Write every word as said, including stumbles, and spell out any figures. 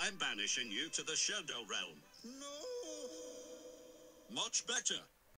I'm banishing you to the Shadow Realm. No! Much better.